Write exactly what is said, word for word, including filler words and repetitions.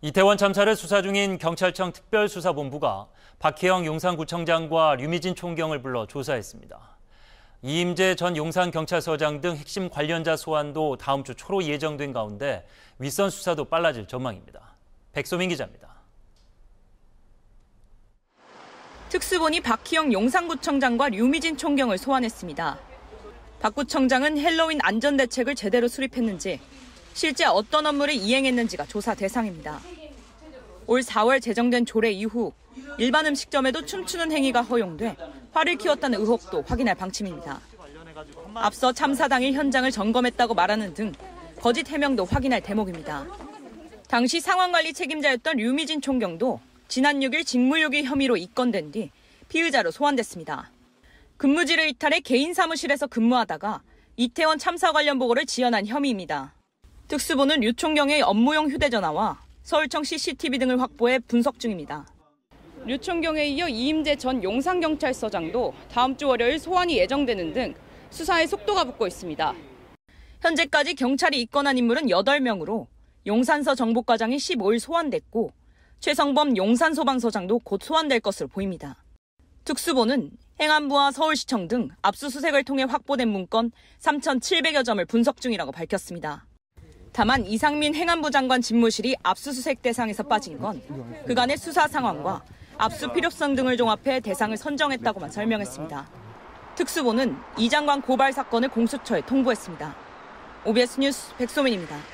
이태원 참사를 수사 중인 경찰청 특별수사본부가 박혜영 용산구청장과 류미진 총경을 불러 조사했습니다. 이임재 전 용산경찰서장 등 핵심 관련자 소환도 다음 주 초로 예정된 가운데 윗선 수사도 빨라질 전망입니다. 백소민 기자입니다. 특수본이 박희영 용산구청장과 류미진 총경을 소환했습니다. 박 구청장은 헬로윈 안전대책을 제대로 수립했는지, 실제 어떤 업무를 이행했는지가 조사 대상입니다. 올 사월 제정된 조례 이후 일반 음식점에도 춤추는 행위가 허용돼 화를 키웠다는 의혹도 확인할 방침입니다. 앞서 참사 당일 현장을 점검했다고 말하는 등 거짓 해명도 확인할 대목입니다. 당시 상황관리 책임자였던 류미진 총경도 지난 육 일 직무유기 혐의로 입건된 뒤 피의자로 소환됐습니다. 근무지를 이탈해 개인 사무실에서 근무하다가 이태원 참사 관련 보고를 지연한 혐의입니다. 특수본은 류 총경의 업무용 휴대전화와 서울청 씨씨티비 등을 확보해 분석 중입니다. 류 총경에 이어 이임재 전 용산경찰서장도 다음 주 월요일 소환이 예정되는 등 수사에 속도가 붙고 있습니다. 현재까지 경찰이 입건한 인물은 여덟 명으로 용산서 정보과장이 십오 일 소환됐고 최성범 용산소방서장도 곧 소환될 것으로 보입니다. 특수본은 행안부와 서울시청 등 압수수색을 통해 확보된 문건 삼천칠백여 점을 분석 중이라고 밝혔습니다. 다만 이상민 행안부 장관 집무실이 압수수색 대상에서 빠진 건 그간의 수사 상황과 압수 필요성 등을 종합해 대상을 선정했다고만 설명했습니다. 특수본은 이 장관 고발 사건을 공수처에 통보했습니다. 오비에스 뉴스 백소민입니다.